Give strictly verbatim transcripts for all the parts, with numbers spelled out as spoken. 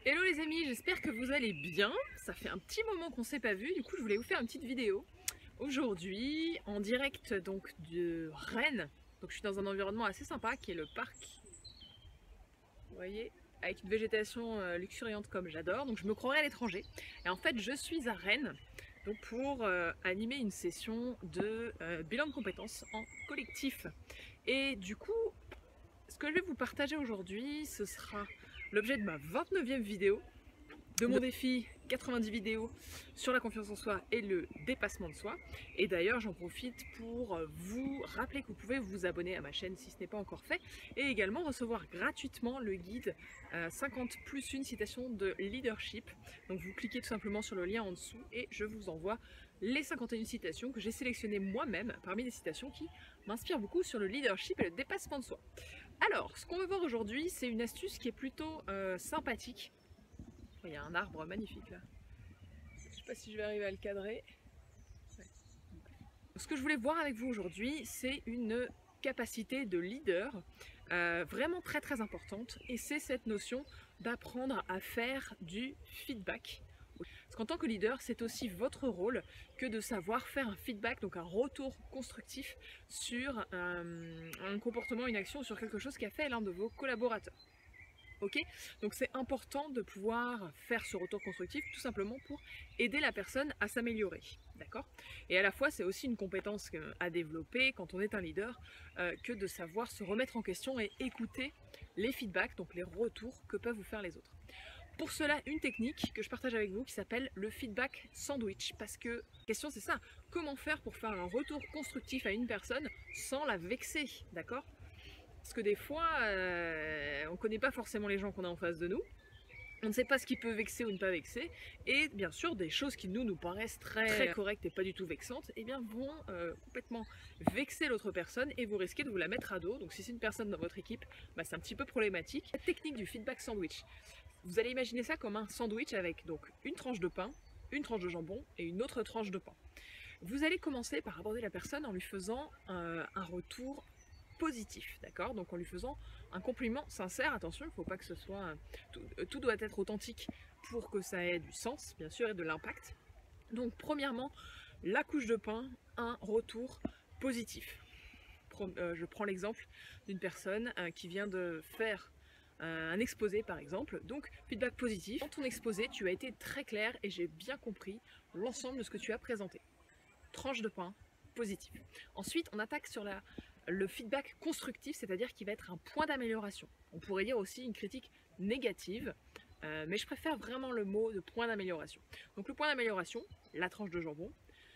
Hello les amis, j'espère que vous allez bien. Ça fait un petit moment qu'on s'est pas vu, du coup je voulais vous faire une petite vidéo. Aujourd'hui, en direct donc de Rennes. Donc je suis dans un environnement assez sympa qui est le parc. Vous voyez, avec une végétation euh, luxuriante comme j'adore. Donc je me croirais à l'étranger. Et en fait je suis à Rennes donc pour euh, animer une session de euh, bilan de compétences en collectif. Et du coup, ce que je vais vous partager aujourd'hui, ce sera l'objet de ma vingt-neuvième vidéo, de mon défi quatre-vingt-dix vidéos sur la confiance en soi et le dépassement de soi. Et d'ailleurs j'en profite pour vous rappeler que vous pouvez vous abonner à ma chaîne si ce n'est pas encore fait, et également recevoir gratuitement le guide euh, cinquante plus une citation de leadership. Donc vous cliquez tout simplement sur le lien en dessous et je vous envoie les cinquante et une citations que j'ai sélectionnées moi-même parmi des citations qui m'inspirent beaucoup sur le leadership et le dépassement de soi. Alors, ce qu'on va voir aujourd'hui, c'est une astuce qui est plutôt euh, sympathique. Il y a un arbre magnifique là. Je ne sais pas si je vais arriver à le cadrer. Ouais. Ce que je voulais voir avec vous aujourd'hui, c'est une capacité de leader euh, vraiment très très importante, et c'est cette notion d'apprendre à faire du feedback. Parce qu'en tant que leader, c'est aussi votre rôle que de savoir faire un feedback, donc un retour constructif sur un, un comportement, une action, sur quelque chose qu'a fait l'un de vos collaborateurs. Ok, donc c'est important de pouvoir faire ce retour constructif tout simplement pour aider la personne à s'améliorer, d'accord? Et à la fois c'est aussi une compétence à développer quand on est un leader, euh, que de savoir se remettre en question et écouter les feedbacks, donc les retours que peuvent vous faire les autres. Pour cela, une technique que je partage avec vous qui s'appelle le feedback sandwich, parce que la question c'est ça, comment faire pour faire un retour constructif à une personne sans la vexer, d'accord? Parce que des fois, euh, on ne connaît pas forcément les gens qu'on a en face de nous, on ne sait pas ce qui peut vexer ou ne pas vexer, et bien sûr des choses qui nous nous paraissent très, très correctes et pas du tout vexantes, et eh bien vont euh, complètement vexer l'autre personne et vous risquez de vous la mettre à dos. Donc si c'est une personne dans votre équipe, bah, c'est un petit peu problématique. La technique du feedback sandwich, vous allez imaginer ça comme un sandwich avec donc une tranche de pain, une tranche de jambon et une autre tranche de pain. Vous allez commencer par aborder la personne en lui faisant euh, un retour positif, d'accord? Donc en lui faisant un compliment sincère. Attention, il ne faut pas que ce soit... Tout, tout doit être authentique pour que ça ait du sens, bien sûr, et de l'impact. Donc premièrement, la couche de pain, un retour positif. Euh, je prends l'exemple d'une personne euh, qui vient de faire euh, un exposé par exemple. Donc feedback positif. Dans ton exposé, tu as été très clair et j'ai bien compris l'ensemble de ce que tu as présenté. Tranche de pain positif. Ensuite, on attaque sur la le feedback constructif, c'est-à-dire qui va être un point d'amélioration. On pourrait dire aussi une critique négative, euh, mais je préfère vraiment le mot de point d'amélioration. Donc le point d'amélioration, la tranche de jambon.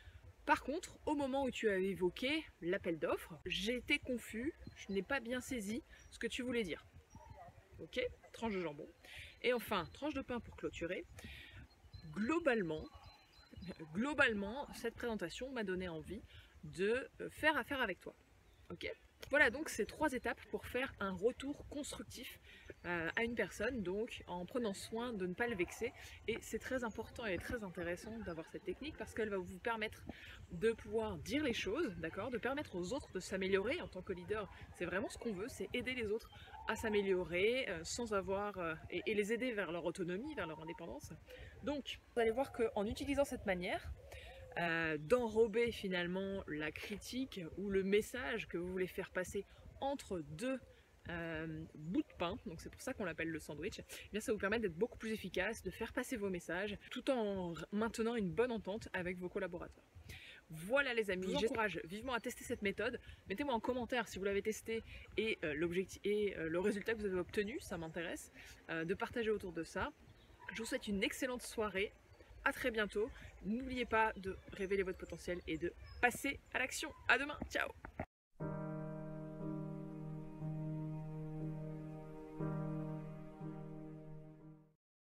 Par contre, au moment où tu as évoqué l'appel d'offres, j'ai été confus, je n'ai pas bien saisi ce que tu voulais dire. Ok, tranche de jambon. Et enfin, tranche de pain pour clôturer. Globalement, globalement, cette présentation m'a donné envie de faire affaire avec toi. Ok, voilà donc ces trois étapes pour faire un retour constructif euh, à une personne, donc en prenant soin de ne pas le vexer. Et c'est très important et très intéressant d'avoir cette technique parce qu'elle va vous permettre de pouvoir dire les choses, d'accord, de permettre aux autres de s'améliorer. En tant que leader, c'est vraiment ce qu'on veut, c'est aider les autres à s'améliorer euh, sans avoir euh, et, et les aider vers leur autonomie, vers leur indépendance. Donc vous allez voir qu'en utilisant cette manière Euh, d'enrober finalement la critique ou le message que vous voulez faire passer entre deux euh, bouts de pain, donc c'est pour ça qu'on l'appelle le sandwich, eh bien ça vous permet d'être beaucoup plus efficace, de faire passer vos messages tout en maintenant une bonne entente avec vos collaborateurs. Voilà les amis, j'encourage vivement à tester cette méthode. Mettez-moi en commentaire si vous l'avez testé et, euh, l'objectif, et euh, le résultat que vous avez obtenu, ça m'intéresse, euh, de partager autour de ça. Je vous souhaite une excellente soirée. À très bientôt. N'oubliez pas de révéler votre potentiel et de passer à l'action. À demain. Ciao.